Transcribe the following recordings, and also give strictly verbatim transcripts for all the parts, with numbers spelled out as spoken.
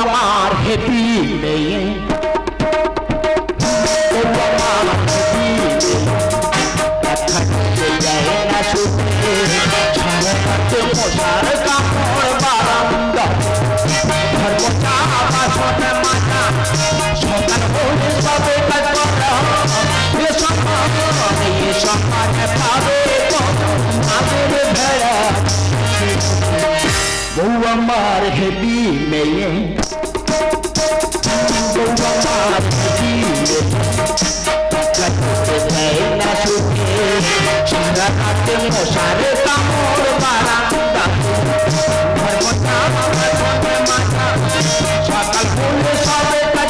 আমার হেপি মেয়ে মশার কাপড় বারান্দা মাথা সকাল হলে সবে কাজ করা সকালে পাবে আমাদের ভেড়া বউ আমার হেপি মেয়ে বউ আমার হেপি না সুখে সারা রাতে মশার কামড় বারান্দা মাথা সকাল হলে সবে কাজ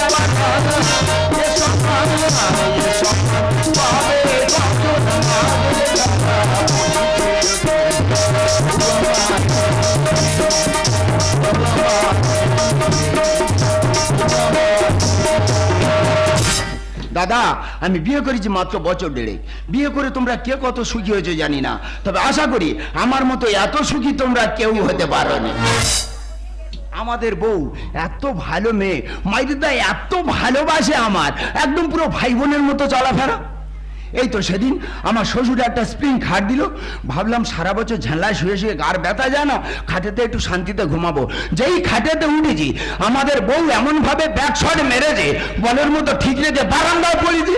দাদা আমি বিয়ে করেছি মাত্র বছর দেড়েক বিয়ে করে তোমরা কে কত সুখী হয়েছে জানি না তবে আশা করি আমার মতো এত সুখী তোমরা কেউ হতে পারো না আমাদের বউ এত ভালো মেয়ে মাইদিদা এত ভালোবাসে আমার একদম পুরো ভাই বোনের মতো চলাফেরা এই তো সেদিন আমার শ্বশুর একটা স্প্রিং খাট দিল ভাবলাম সারা বছর ঝাঁলায় শুয়ে শুয়ে গার ব্যথা যায় না খাটেতে একটু শান্তিতে ঘুমাবো যেই খাটেতে উঠেছি আমাদের বউ এমন ভাবে ব্যাক শট মেরেছে বলের মতো ঠিক রেখে বারান্দায় পড়েছি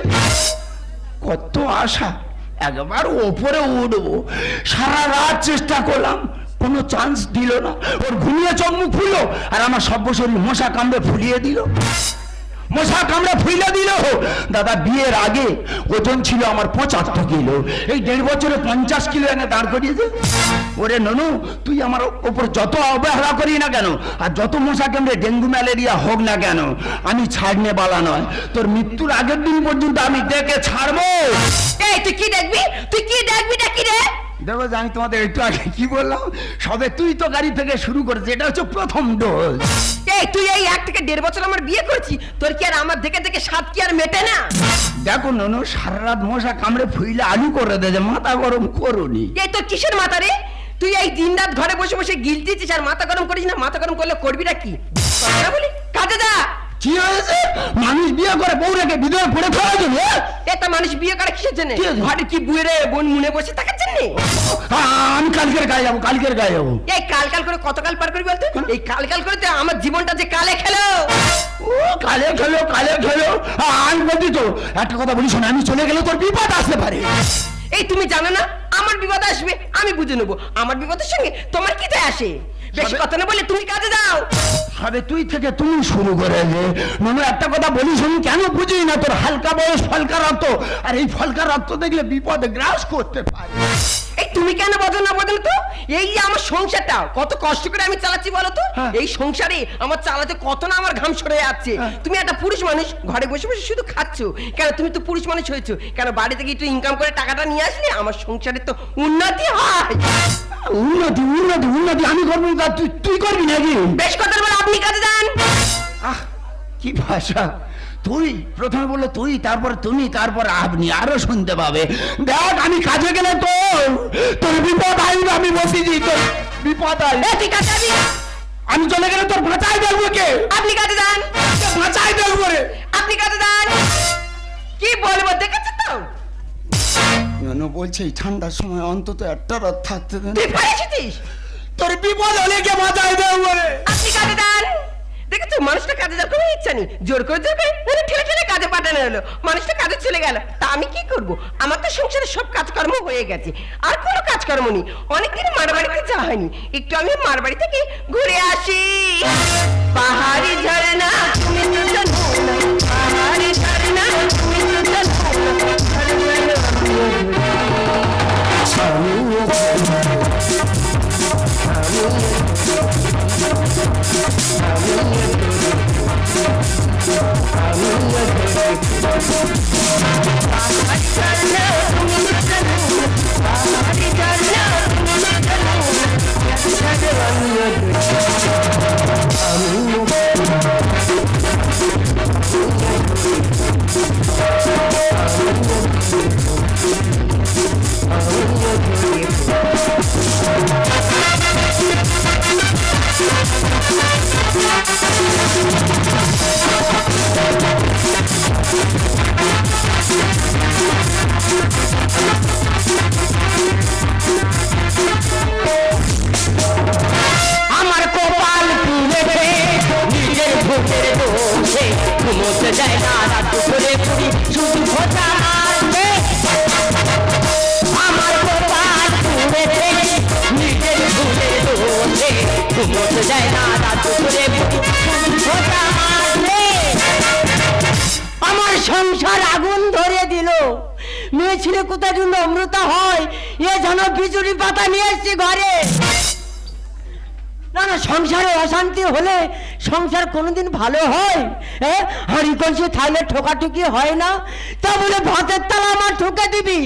কত আশা একবার ওপরে উঠবো সারা রাত চেষ্টা করলাম কোনো চান্স দিল না ওর ঘুমিয়ে চোখ মুখ খুললো আর আমার সব শরীর মশা কামড়ে ফুলিয়ে দিল মশা কামড়ে ফুলে দিল দাদা বিয়ের আগে ওজন ছিল আমার পঁচাত্তর কিলো এই দেড় বছরে পঞ্চাশ কিলো এনে দাঁড় করিয়েছে ওরে ননু তুই আমার ওপর যত অবহেলা করি না কেন আর যত মশা কামড়ে ডেঙ্গু ম্যালেরিয়া হোক না কেন আমি ছাড়নে বালা নয় তোর মৃত্যুর আগের দিন পর্যন্ত আমি দেখে ছাড়বো এই তুই কি দেখবি তুই কি দেখবি না কি রে দেখো আমি তোমাদের একটু আগে কি বললাম সবে তুই তো গাড়ি থেকে শুরু করেছিস এটা হচ্ছে প্রথম ডোজ এই তুই এই এক থেকে দেড় বছর আমার বিয়ে করেছি তোর কি আর আমার দেখে দেখে স্বাদ কি আর মেটে না দেখো ননু সারা রাত মশা কামড়ে ফুইলে আলু করে দেয় মাথা গরম করুনি এই তোর কিসের মাথা রে তুই এই দিন রাত ঘরে বসে বসে গিলতিছিস আর মাথা গরম করিস না মাথা গরম করলে করবি না কি বলি কাজে যা কি হয়েছে মানুষ বিয়ে করে বউ রেখে ভিতরে পড়ে ফেলা যাবে এটা মানুষ বিয়ে করে কিসের জন্য ঘরে কি বুয়ে রে বোন মুনে বসে থাকার জন্য আমি কালকের গায়ে যাবো কালকের গায়ে যাবো এই কাল কাল করে কত কাল পার করবি বলতে এই কাল কাল করে আমার জীবনটা যে কালে খেলো ও কালে খেলো কালে খেলো আমি বলছি তো একটা কথা বলি শোনো আমি চলে গেলে তোর বিপদ আসতে পারে এই তুমি জানো না আমার বিপদ আসবে আমি বুঝে নেবো আমার বিপদের সঙ্গে তোমার কি যায় আসে বেশি কথা না বলে তুমি কাজে যাও সবে তুই থেকে তুমি শুরু করে যে ননু একটা কথা বলি শুনি কেন বুঝি না তোর হালকা বয়স ফলকা রক্ত আর এই ফলকা রক্ত দেখলে বিপদ গ্রাস করতে পারে এই তুমি কেন বোঝো না বোঝো তো এই যে আমার সংসারটা কত কষ্ট করে আমি চালাচ্ছি বলো তো এই সংসারে আমার চালাতে কত না আমার ঘাম সরে যাচ্ছে তুমি একটা পুরুষ মানুষ ঘরে বসে বসে শুধু খাচ্ছো কেন তুমি তো পুরুষ মানুষ হয়েছো কেন বাড়ি থেকে একটু ইনকাম করে টাকাটা নিয়ে আসলে আমার সংসারে তো উন্নতি হয় উন্নতি উন্নতি উন্নতি আমি করবো তুই তুই করবি নাকি বেশ কথা বলে আপনি কাজে যান আহ কি ভাষা তুই প্রথমে বললো তুই তারপর তুমি তারপর আপনি আরো শুনতে পাবে দেখ আমি কাজে গেলে তো তোর বিপদ আসবে আমি বলতেছি তোর বিপদ আসবে তুই কাজে যাবি আমি চলে গেলে তোর বাঁচাই দেখবো কে আপনি কাজে যান বাঁচাই দেখবো রে আপনি কাজে যান কি বলবো দেখেছো তো বলছে এই ঠান্ডার সময় অন্তত একটা রাত থাকতে দেন তুই পারিস তোর বিপদ হলে কে বাঁচাই দেখবো রে আপনি কাজে যান দেখেছো মানুষটা কাজে যাওয়ার কোনো ইচ্ছা নেই জোর করে যাবে মানে ঠেলে ঠেলে কাজে পাঠানো হলো মানুষটা কাজে চলে গেল তা আমি কি করব আমার তো সংসারে সব কাজকর্ম হয়ে গেছে আর কোনো কাজকর্ম নেই অনেকদিন মার বাড়িতে যাওয়া হয়নি একটু আমি মার বাড়ি থেকে ঘুরে আসি পাহাড়ি ঝরনা তুমি তো জানো না পাহাড়ি ঝরনা তুমি তো জানো ঘুমোতে যায় না রাত দুপুরে বুড়ি শুধু খোঁচা মারবে আমার কপাল পুড়েছে নিজের ভুলে দোষে ঘুমোতে যায় না রাত দুপুরে বুড়ি শুধু খোঁচা মারবে আমার সংসার আগুন ধরে দিল মেয়ে ছেলে কোথায় জন্য অমৃতা হয় এ যেন বিচুরি পাতা নিয়ে এসছি ঘরে না না সংসারে অশান্তি হলে সংসার কোনোদিন ভালো হয় হ্যাঁ হাঁড়ি কলসি থাইলে ঠোকাঠুকি হয় না তা বলে ভাতের তালা আমার ঠুকে দিবি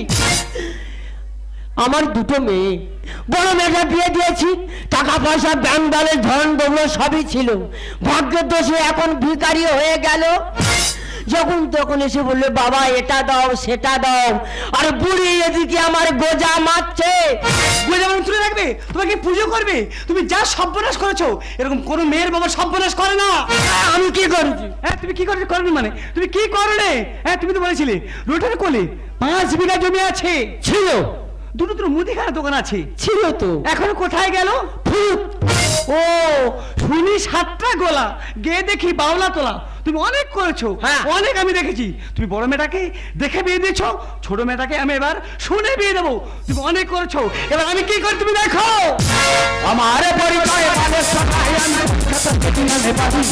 আমার দুটো মেয়ে বড় মেয়েটা বিয়ে দিয়েছি টাকা পয়সা ব্যাংক ব্যালেন্স ধন দৌলত সবই ছিল ভাগ্যের দোষে এখন ভিখারি হয়ে গেল যখন তখন এসে বললে বাবা এটা দাও সেটা দাও আর বুড়ি এদিকে আমার গোজা মারছে গোজা মানে তুলে রাখবে তোমাকে পুজো করবে তুমি যা সর্বনাশ করেছো এরকম কোনো মেয়ের বাবা সর্বনাশ করে না আমি কি করেছি হ্যাঁ তুমি কি করবে করবে মানে তুমি কি করলে হ্যাঁ তুমি তো বলেছিলে রোডের কোলে পাঁচ বিঘা জমি আছে ছিল দুটো দুটো মুদিখানা দোকান আছে ছিল তো এখন কোথায় গেল ও শুনি সাতটা গোলা গে দেখি বাউলা তোলা তুমি অনেক করেছো অনেক আমি দেখেছি তুমি বড় মেয়েটাকে দেখে বিয়ে দিয়েছো ছোট মেয়েটাকে আমি এবার শুনে বিয়ে দেবো তুমি অনেক করেছো এবার আমি কি করি তুমি দেখো আমার পরিচয় বালের সখায় আমি চিড়িয়াখানার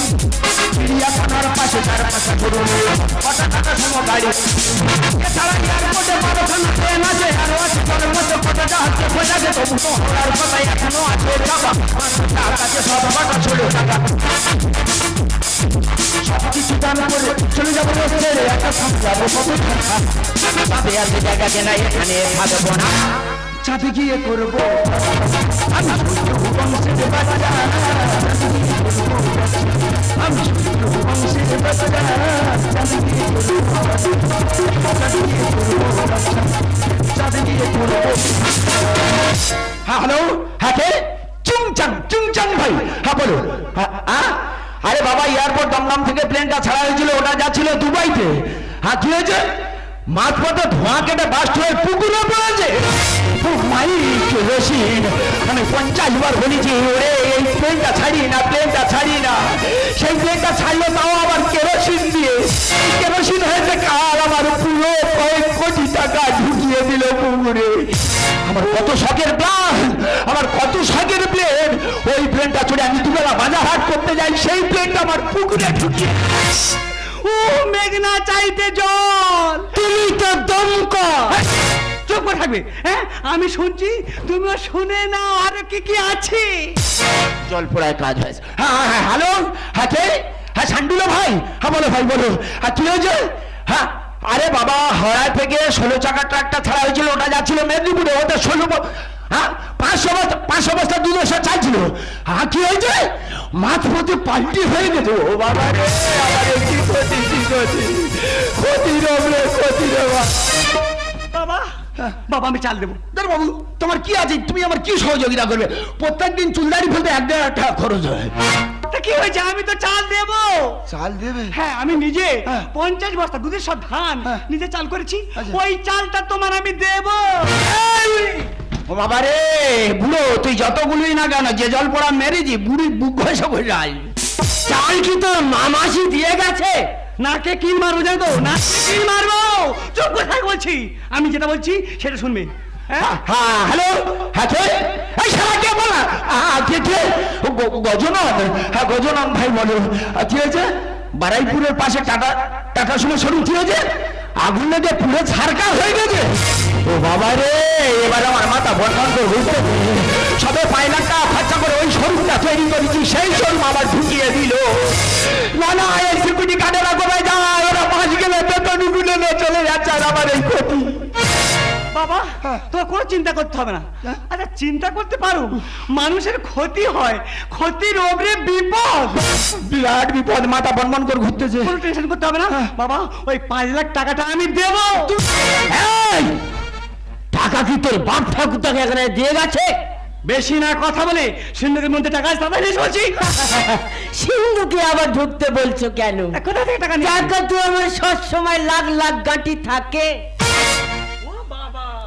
পাশে তার পাশে ঘুরুন কটা টাকা সম গাড়ি এছাড়া এয়ারপোর্টে বারোখানা ট্রেন আছে আরো আছে জলের মধ্যে কটা জাহাজে বোঝাছে তবু তো হওয়ার কথা এখনো আছে চাপা তার কাছে সব কটা ছোট টাকা সব কিছু দান করে চলে যাবো ছেড়ে একটা সামলাবো কত তবে আর জায়গা কেনা এখানে থাকবো না চাঁদে গিয়ে করবো আমি বংশের বাচ্চা আমি বংশের বাচ্চা চাঁদে গিয়ে করবো হ্যাঁ হ্যালো হ্যাঁ কে চুংচাং চুংচাং ভাই হ্যাঁ বলো হ্যাঁ আরে বাবা এয়ারপোর্ট দমদম থেকে প্লেনটা ছাড়া হয়েছিল ওটা যাচ্ছিল দুবাইতে হ্যাঁ কি হয়েছে মাঝপথে ধোঁয়া কেটে বাস্ট হয়ে পুকুরে পড়েছে মাই কেরোসিন আমি পঞ্চাশ বার বলেছি ওরে এই প্লেনটা ছাড়ি না প্লেনটা ছাড়ি না সেই প্লেনটা ছাড়লো তাও আবার কেরোসিন দিয়ে কেরোসিন হয়েছে কাল আমার পুরো কয়েক কোটি টাকা ঢুকিয়ে দিল পুকুরে আমার কত শখের প্ল্যান আমার কত শখের প্লেন ওই প্লেনটা চড়ে আমি দুবেলা বাজার হাট করতে যাই সেই প্লেনটা আমার পুকুরে ঢুকিয়ে ও মেঘনা চাইতে জল তুমি তো দমকল চুপ করে থাকবে হ্যাঁ আমি শুনছি তুমিও শুনে না আর কি কি আছে জল পড়ায় কাজ হয়েছে হ্যাঁ হ্যাঁ হ্যালো হ্যাঁ কে হ্যাঁ সান্ডুলো ভাই হ্যাঁ বলো ভাই বলো হ্যাঁ কি হয়েছে হ্যাঁ আরে বাবা হড়াই থেকে ষোলো চাকার ট্রাকটা ছাড়া হয়েছিল ওটা যাচ্ছিল মেদিনীপুরে ওটা ষোলো হ্যাঁ পাঁচশো বস্তা পাঁচশো বস্তা দুধ এসে চাইছিল হ্যাঁ কি হয়েছে মাছ পথে পাল্টি হয়ে গেছে ও বাবা রে আমারে কি ক্ষতি কি ক্ষতি ক্ষতি রে ক্ষতি রে বাবা বাবা আমি চাল দেবো দাদা বাবু তোমার কি আছে তুমি আমার কি সহযোগিতা করবে প্রত্যেকদিন চুলদারি ফেলতে এক দেড় টাকা খরচ হয় তা কি হয়েছে আমি তো চাল দেবো চাল দেবে হ্যাঁ আমি নিজে পঞ্চাশ বস্তা দুধের সব ধান নিজে চাল করেছি ওই চালটা তোমার আমি দেবো ও বাবা রে বুড়ো তুই যতগুলোই না কেন যে জল পড়া মেরেছি বুড়ি বুক ঘষে বসে আসবে চাল কি তোর মামাসি দিয়ে গেছে নাকে কিল মারবো জানো তো নাকে কিল মারবো চুপ কোথায় বলছি আমি যেটা বলছি সেটা শুনবে হ্যাঁ হ্যালো হ্যাঁ কে এই শালা কে বলা কে কে গজনন হ্যাঁ গজনন ভাই বলো কি হয়েছে বারাইপুরের পাশে টাটা টাটা সুমো শোরুম কি হয়েছে আগুন লেগে পুরো ছারকার হয়ে গেছে ও বাবা রে এবার আমার মাথা বর্তমান করে বুঝতে সবে পাঁচ লাখ টাকা খরচা করে ওই শোরুমটা তৈরি করেছি সেই শোরুম আবার ঢুকিয়ে দিল না না এই সিকিউরিটি গার্ডেরা কোথায় যায় ওরা পাঁচ গেলে বেতন গুলো চলে যাচ্ছে আর আমার এই ক্ষতি বাবা তোর কোনো চিন্তা করতে হবে না আচ্ছা চিন্তা করতে পারো মানুষের ক্ষতি হয় ক্ষতির ওপরে বিপদ বিরাট বিপদ মাথা বনবন করে ঘুরতেছে কোনো টেনশন করতে হবে না বাবা ওই পাঁচ লাখ টাকাটা আমি দেবো টাকা কি তোর বাপ ঠাকুর তাকে এখানে দিয়ে গেছে বেশি না কথা বলে সিন্ধুকের মধ্যে টাকা আছে তাই বলছি সিন্ধুকে আবার ঢুকতে বলছো কেন কোথা থেকে টাকা নিয়ে টাকা তো আমার সব সময় লাখ লাখ গাঁটি থাকে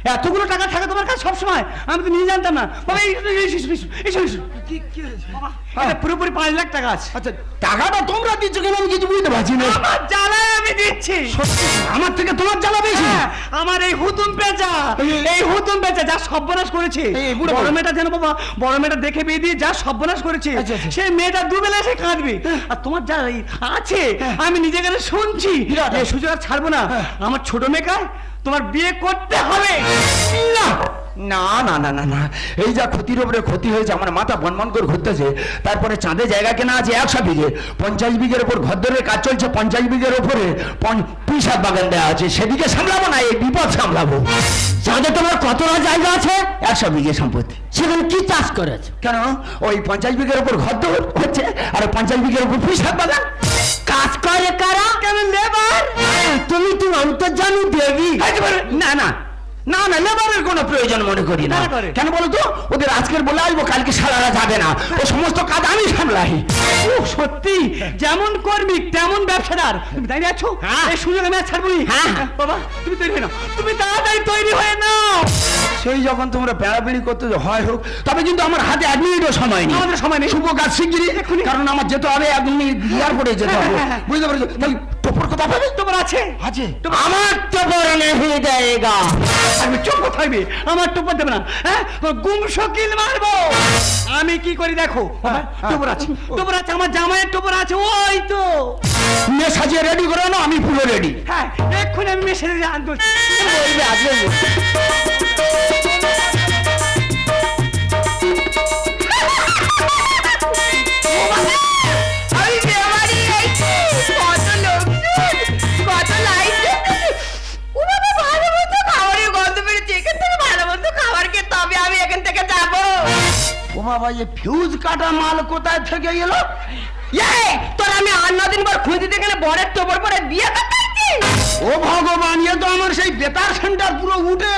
এতগুলো টাকা থাকে তোমার কাছে সবসময়? আমি তো নিয়ে জানতাম না বাবা। এই এসো, এসো, এসো, এসো, এসো। কি কি হয়েছে? বাবা, এটা পুরোপুরি পাঁচ লাখ টাকা আছে। আচ্ছা, টাকাটা তোমরা দিচ্ছ কেন আমি কিছু বুঝতে পারছি না। আমার জ্বালায় আমি দিচ্ছি। সত্যি? আমার থেকে তোমার জ্বালা বেশি? হ্যাঁ, আমার এই হুতুম পেঁচা, এই হুতুম পেঁচা যা সর্বনাশ করেছে। এই বুড়ো বড় বড়। মেয়েটা যেন বাবা, বড় মেয়েটা দেখে বিয়ে দিয়ে যা সর্বনাশ করেছে, আচ্ছা, আচ্ছা। সেই মেয়েটা দুবেলা এসে কাঁদবে। আর তোমার যা এই আছে আমি নিজে গেলে শুনছি, বিরাট। এই সুযোগ আর ছাড়বো না। আমার ছোট মেয়েকায় তোমার বিয়ে করতে হবে। না না না না না না, এই যা ক্ষতির উপরে ক্ষতি হয়েছে, আমার মাথা বনবন করে ঘুরতেছে। তারপরে চাঁদে জায়গা কেনা আছে একশো বিঘে, পঞ্চাশ বিঘের ওপর ঘর ধরে কাজ চলছে, পঞ্চাশ বিঘের ওপরে পুঁইশাক বাগান দেওয়া আছে, সেদিকে সামলাবো না, এই বিপদ সামলাবো। চাঁদে তোমার কতটা জায়গা আছে? একশো বিঘে সম্পত্তি। সেখানে কি চাষ করেছো? কেন? ওই পঞ্চাশ বিঘের ওপর ঘর দৌড় হচ্ছে, আর পঞ্চাশ বিঘের ওপর পুঁইশাক বাগান। কাজ করে কারা? কেন লেবার? তুমি তুমি অন্তর্জামী দেবী। না না না না, লেবারের কোনো প্রয়োজন মনে করি না। কারা করে? কেন বলো তো? ওদের আজকের বলে আসবো, কালকে সারারা যাবে না, ও সমস্ত কাজ আমি সামলাই। ও সত্যি, যেমন কর্মী তেমন ব্যবসাদার। তুমি দাঁড়িয়ে আছো, হ্যাঁ। এই সুযোগ আমি আর ছাড়বো না। হ্যাঁ। বাবা তুমি তৈরি হয়ে নাও, তুমি তাড়াতাড়ি তৈরি হয়ে নাও। সেই যখন তোমরা পেড়াপিড়ি করতে হয় হোক, তবে কিন্তু আমার হাতে এক মিনিটও সময় নেই। আমাদের সময় নেই। শুভ কাজ শিগগিরই, কারণ আমার যেতে হবে, এক মিনিট এয়ারপোর্টে যেতে হবে। হ্যাঁ, হ্যাঁ, হ্যাঁ। বুঝতে পারছো? তাই টোপর কথা পাবে? তোমার আছে? আছে। আমার তো বড় নেই জায়গা। আমি চুপ থাকবে, আমার টোপর দেবে না। হ্যাঁ, গুম শকিল মারবো। আমি কি করি দেখো, হ্যাঁ, টোপর আছে, টোপর আছে, আমার জামাইয়ের টোপর আছে, ওই তো। মেয়ে সাজিয়ে রেডি করে না, আমি পুরো রেডি। হ্যাঁ, এক্ষুনি আমি মেশে আনতে বলবে আসবে। আমি বেমারি হয়েছি, কত লোকজন, কত লাইট জ্বলছে। ও বাবা, ভালো মতো খাবারের গন্ধ বেরোচ্ছে, এখান থেকে ভালো মতো খাবার খেয়ে তবে আমি এখান থেকে যাবো। ও বাবা, এই ফিউজ কাটা মাল কোথায় থেকে এলো? এই, তোর আমি আর নদিন পর খুঁজতে গেলে বরের টোপর পরে বিয়ে করতে আসছি। ও ভগবান, এ তো আমার সেই বেতার সেন্টার পুরো উঠে।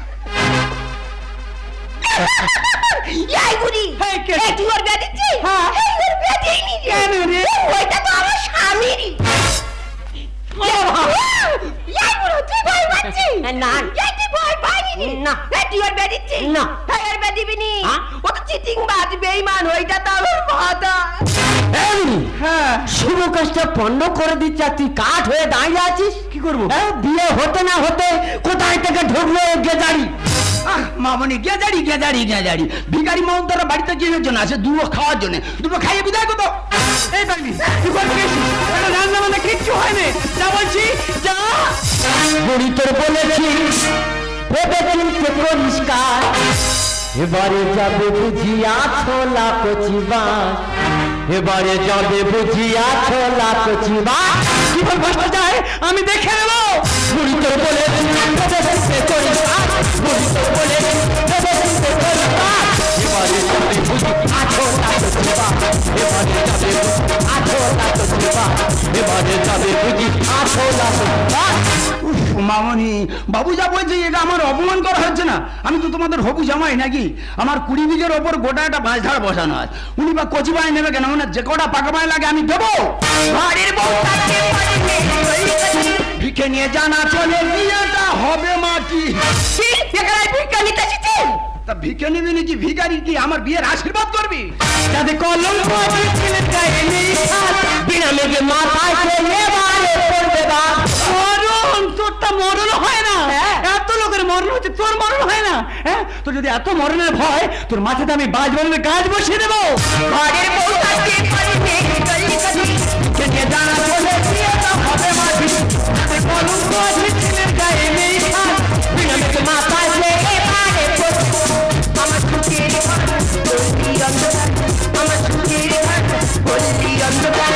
এই বুড়ি, এই কে? এই তুই ওর বিয়ে দিচ্ছিস? হ্যাঁ। এই ওর বিয়ে দিইনি রে। কেন রে? ওইটা তো আমার স্বামীরই। এই বুড়ো, তুই ভয় পাচ্ছিস? না। এই তুই ভয় পাইনি? না। এই তুই ওর বিয়ে দিচ্ছিস? না। এই ওর বিয়ে দিবি নি? হ্যাঁ? ও তো চিটিং বাজ, বেঈমান, ওইটা তো আমার ভাতা। হ্যাঁ, শুভ কাজটা পণ্ড করে দিচ্ছে, আর তুই কাঠ হয়ে দাঁড়িয়ে আছিস। কি করবো? হ্যাঁ, বিয়ে হতে না হতে কোথায় থেকে ঢুকলো গেজারি। আহ, মামনি, গেজারি গেজারি গেজারি ভিখারি মোহন তারা বাড়িতে কি জন্য আছে? দুটো খাওয়ার জন্য, দুটো খাইয়ে বিদায় করতো। এই বাড়ি তুই করে গেছিস, এটা রান্না বান্না কিচ্ছু হয়নি। যা বলছি যা। বুড়ি তোর বলেছি ভেবে গেলিতে পরিষ্কার, এবারে যাবে বুঝিয়া ছোলা কচিবা, এবারে যাবে বুঝিয়া ছোলা কচিবা। কি বল ভাষা যায় আমি দেখে নেবো। বুড়ি তোর বলেছি ভেবে গেলিতে পরিষ্কার, বুড়ি তোর বলেছি ভেবে গেলিতে পরিষ্কার, এবারে যাবে বুঝিয়া ছোলা কচিবা, এবারে যাবে বুঝিয়া ছোলা কচিবা, এবারে যাবে বুঝিয়া ছোলা কচিবা। উফ, মামনি, বাবু যা বলছে এটা আমার অপমান করা হচ্ছে না? আমি তো তোমাদের হবু জামাই নাকি? আমার কুড়ি বিঘের ওপর গোটা একটা বাঁশ ধার বসানো আছে, উনি বা কচি বাঁশ নেবে কেন? মানে যে কটা পাকা বাঁশ লাগে আমি দেবো। ঘরের বউ থাকতে পারে নে, চলি চলি। ভিখে নিয়ে জানা চলে, বিয়েটা হবে মাটি। কি? এখানে ভিক্ষা নিতে এসেছিস? তা ভিখে নিবি নাকি? ভিখারি কি আমার বিয়ের আশীর্বাদ করবি? যাতে কলঙ্ক আছে ছেলের গায়ে নেই ছাপ, বিনা মেঘে মাথায় ফেলে এবারে পড়বে বা। মরণ, তোরটা মরণ হয় না। এত লোকের মরণ হচ্ছে, তোর মরণ হয় না? হ্যাঁ, তোর যদি এত মরণের ভয়, তোর মাথাতে আমি বাজ বলবে গাছ বসিয়ে দেবো। ঘরের বউ থাকতে পারে নে, চলি চলি। ভিখে নিয়ে জানা চলে, বিয়েটা হবে মাটি। যাতে কলঙ্ক আছে ছেলের গায়ে নেই ছাপ, বিনা মেঘে মাথায় ফেলে এবারে পড়বে। আমার সুখের ঘর, বললি অন্ধকার। আমার সুখের ঘর, বললি অন্ধকার।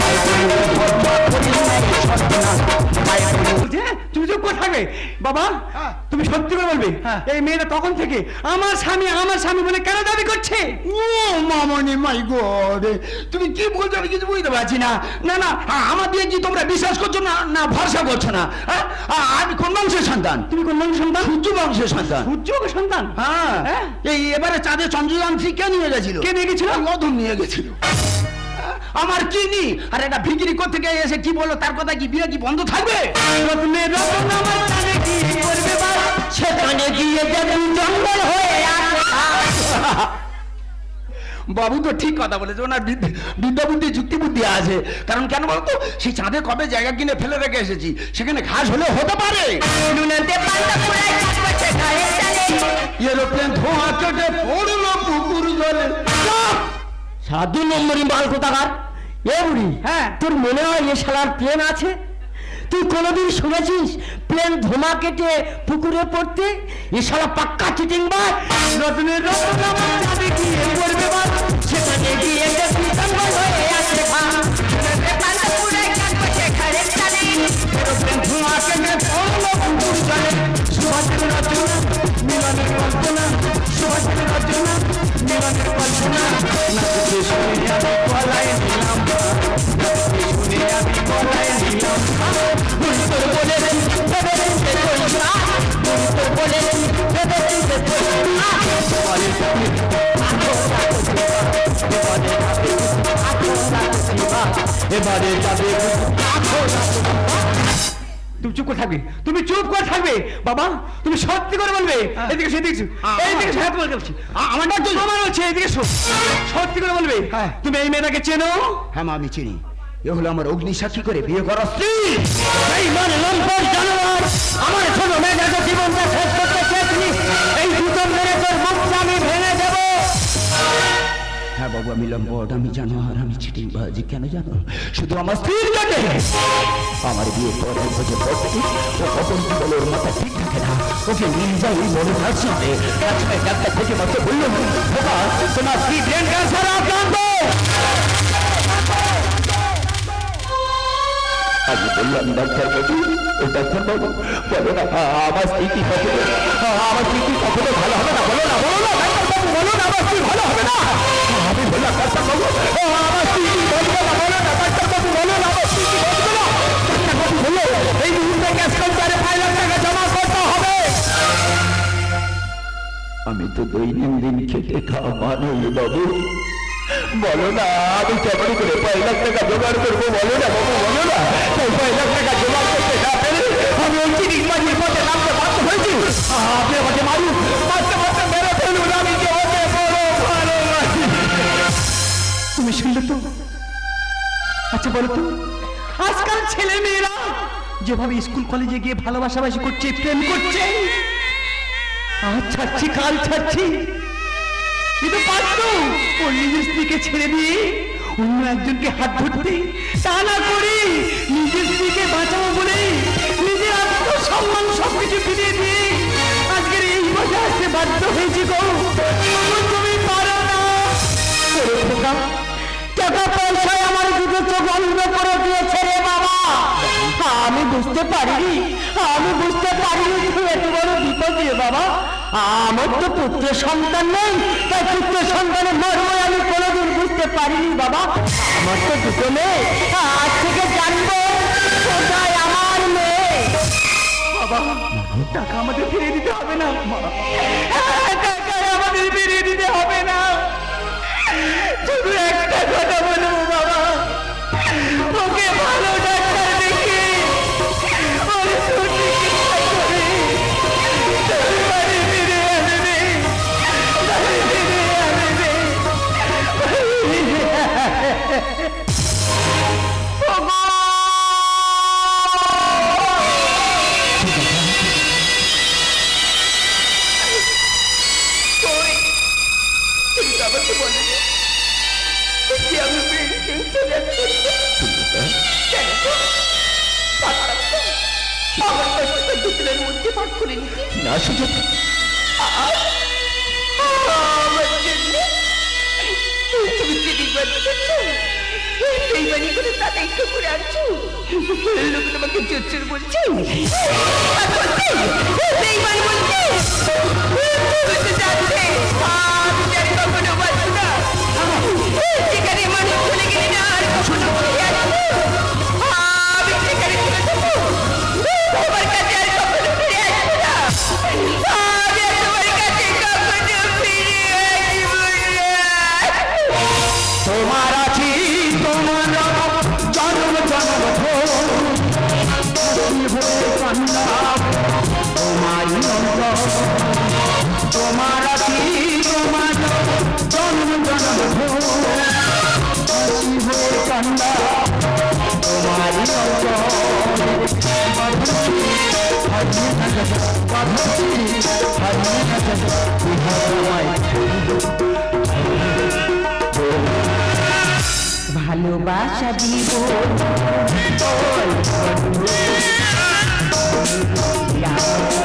বুঝে? তুমি চুপ করে থাকবে বাবা। হ্যাঁ। তুমি সত্যি করে বলবে, হ্যাঁ। এই মেয়েটা তখন থেকে আমার স্বামী আমার স্বামী বলে কেন দাবি করছে? ও মামনি, মাই গড, তুমি কি বলছো আমি কিছু বুঝতে পারছি না। না না, আ- আমার দিয়ে কি তোমরা বিশ্বাস করছো না, না ভরসা করছো না? হ্যাঁ, আ- আমি কোন বংশের সন্তান? তুমি কোন বংশের সন্তান? সূর্য বংশের সন্তান। সূর্য সন্তান? হ্যাঁ, হ্যাঁ? এই এবারে চাঁদে চন্দ্রযান থ্রি কে নিয়ে গেছিল? কে নিয়ে গেছিল? অধম নিয়ে গেছিল। আমার কি নি? আর একটা ভিখিরি করতে গিয়ে এসে কি বললো, তার কথা কি বিয়ে কি বন্ধ থাকবে? রত্নের রত্ন আমার জানে কি করবে বাবা, সেখানে গিয়ে দেখবি জঙ্গল হয়ে আছে ঘাস। বাবু তো ঠিক কথা বলেছে, ওনার বিদ্যা বুদ্ধি যুক্তি বুদ্ধি আছে। কারণ কেন বলতো, সেই চাঁদে কবে জায়গা কিনে ফেলে রেখে এসেছি, সেখানে ঘাস হলে হতে পারে। এরোপ্লেন ধোঁয়া চটে পড়লো পুকুর জলে। সারা দু নম্বরই মাল কোথাকার। এ বুড়ি, হ্যাঁ তোর মনে হয় এ শালার প্লেন আছে? তুই কোনোদিন শুনেছিস প্লেন ধোঁয়া কেটে পুকুরে পড়তে? এ শালা পাক্কা চিটিং বাজ। রতনের রতন আমার চাঁদে গিয়ে পড়বে বাস, সেখানে গিয়ে দেখবি জঙ্গল হয়ে আছে ঘাস। এরোপ্লেন ধোঁয়া কেটে পড়লো পুকুর জলে। সুভাষের রচনা মিলনের কল্পনা, সুভাষের রচনা মিলনের কল্পনা। নাচতে শুনে আমি গলায় নিলাম, নাচতে শুনে আমি গলায় নিলাম। তোর বলেছি ভেবে চিনতে করিস না, তোর বলেছি ভেবে চিনতে করিস না। এবারে যাবে তুমি চুপ করে থাকবে, তুমি চুপ করে থাকবে বাবা। তুমি সত্যি করে বলবে। এদিকে সেদিকে এইদিকে সত্যি করে বলছি, আমার না তোমার হচ্ছে এইদিকে সত্যি করে বলবে। তুমি এই মেয়েটাকে চেনো? হ্যাঁ মা, আমি চিনি। এ হলো আমার অগ্নি সাক্ষী করে বিয়ে করা স্ত্রী। এই মানে লম্পট জানোয়ার, আমার ছোট মেয়েটাকে জীবনটা শেষ করতে চেয়েছিলি। এই দুটো মেরে তোর মুখটা আমি ভেঙে দেব। হ্যাঁ বাবু, আমি লম্পট, আমি জানোয়ার, আমি চিটিং বাজি। কেন জানো? শুধু আমার স্ত্রীর জন্য। আমার বিয়ে পর এক বছর পর থেকে ও কখন কি বলে ওর মাথা ঠিক থাকে না। ওকে নিয়ে যাই মনে থাকছে ডাক্তার থেকে মাত্র বললো, বাবা তোমার স্ত্রী ব্রেন ক্যান্সার আক্রান্ত। আমি বললাম ডাক্তার বাবু, ও ডাক্তার বাবু বলো না আমার স্ত্রী কি কখনো, আমার স্ত্রী কি কখনো ভালো হবে না? বলো না, বলো না ডাক্তার বাবু, বলো না আমার স্ত্রী ভালো হবে না। আমি বললাম ডাক্তার বাবু, আমার স্ত্রী কি বলবো না? বলো না ডাক্তার বাবু, বলো না আমার স্ত্রী কি বলবো না? ডাক্তার বাবু বললো এই মুহূর্তে গ্যাস কাউন্টারে পাঁচ লাখ টাকা জমা করতে হবে। আমি তো দৈনন্দিন খেটে খাওয়া মানুষ বাবু, বলো না আমি কেমন করে পাঁচ লাখ টাকা জোগাড় করবো? বলো না বাবু, বলো না। তাই পাঁচ লাখ টাকা জোগাড় করতে না পেরে আমি ওই চিনির বাজির পথে নামতে বাধ্য হয়েছি। আপনি আমাকে মারুন, মারতে মারতে মেরে ফেলুন, আমি যে ওকে বড় ভালোবাসি। তুমি শুনলে তো? আচ্ছা বলো তো, আজকাল ছেলে মেয়েরা যেভাবে স্কুল কলেজে গিয়ে ভালোবাসাবাসি করছে, প্রেম করছে, আজ ছাড়ছি কাল ছাড়ছি, কিন্তু পারতো ওর নিজের স্ত্রীকে ছেড়ে দিয়ে অন্য একজনকে হাত ধরতে। তা না করে নিজের স্ত্রীকে বাঁচাবো বলে নিজের আত্মসম্মান সবকিছু ফিরিয়ে দিয়ে আজকের এই বসে আসতে বাধ্য হয়েছি গো। তুমি পারো না। টাকা পয়সায় আমার দুটো চোখ অন্ধ করে দিয়েছে রে বাবা। আমি বুঝতে পারিনি, আমি বুঝতে পারিনি তুই এত বড় বিপদ রে বাবা। আমার তো পুত্র সন্তান নেই, তাই পুত্র সন্তানের মর্ম আমি কোনোদিন বুঝতে পারিনি বাবা। আমার তো দুটো মেয়ে, আজ থেকে জানবো কোথায় আমার মেয়ে। বাবা টাকা আমাদের ফিরিয়ে দিতে হবে না, টাকা আমাদের ফিরিয়ে দিতে হবে না। শুধু একটা কথা বলবো বাবা, ওকে ভালো ডাক্তার দেখে ওর চিকিৎসা করে বাড়ি ফিরে আসবে, বাড়ি ফিরে আসবে। না সুযোগ তুমি চিঠি করছো, এই বাড়ি করে তাতে একটু করে আনছো, লোক তোমাকে চোর বলছে, এই বাড়ি বলছে যাচ্ছে আমি জানি কখনো বাঁচবো না। যেখানে মানুষ চলে গেলে না আর কখনো ফিরে আসবো, আমি সেখানে চলে যাবো, তোমার কাছে আর কখনো ফিরে আসবো না। আমি তোমার কাছে কখনো ফিরে আসবো না। তোমার আছি তোমার জন্ম জন্ম তোমার ভালোবাসা দিব